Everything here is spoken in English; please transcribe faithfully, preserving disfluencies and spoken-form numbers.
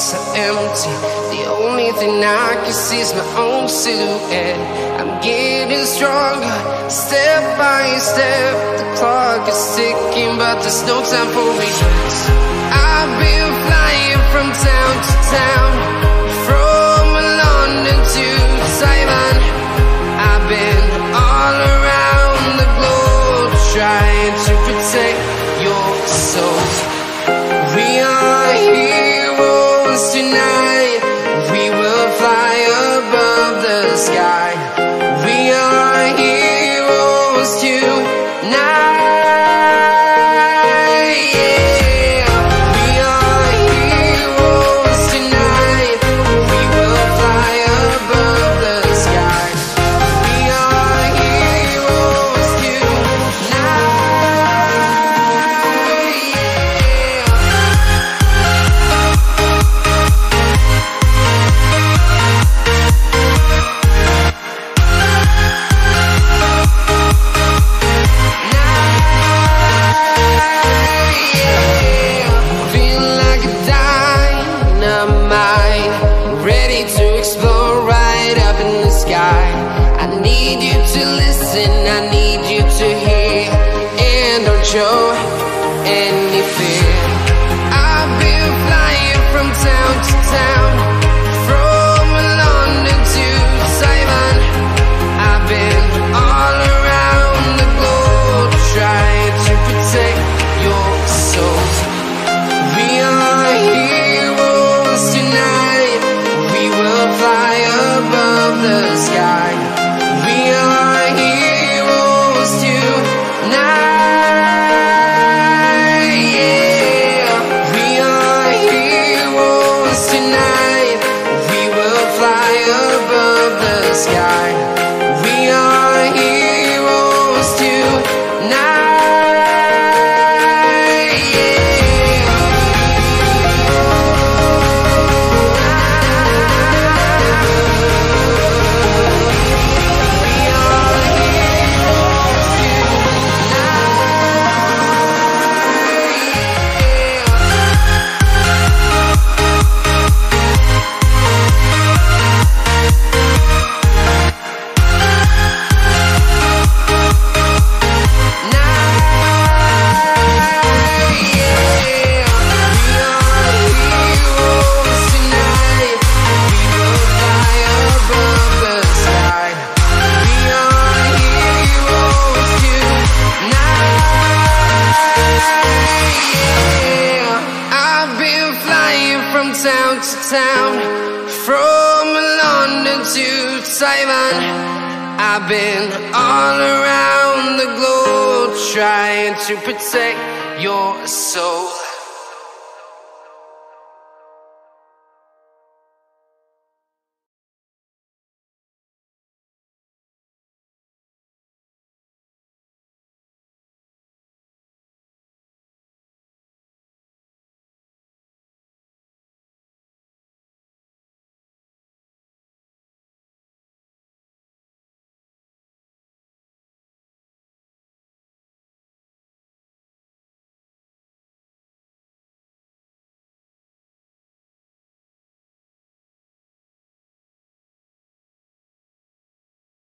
so empty. The only thing I can see is my own silhouette. I'm getting stronger, step by step. The clock is ticking, but there's no time for regrets. I've been flying from town to town, from London to Taiwan. I've been all around the globe, trying to protect your soul. We are heroes tonight. We will fly above the sky. We are heroes tonight. Yeah. We are heroes tonight. We will fly above the sky. We are heroes tonight. I need you to hear and don't show any fear. I've been flying from town to town, from London to Taiwan. I've been all around the globe, trying to protect your soul. We are heroes tonight. We will fly above the sky. We are heroes tonight, yeah. We are heroes tonight. We will fly above the sky. We are heroes tonight, yeah. Town to town, from London to Taiwan. I've been all around the globe, trying to protect your soul.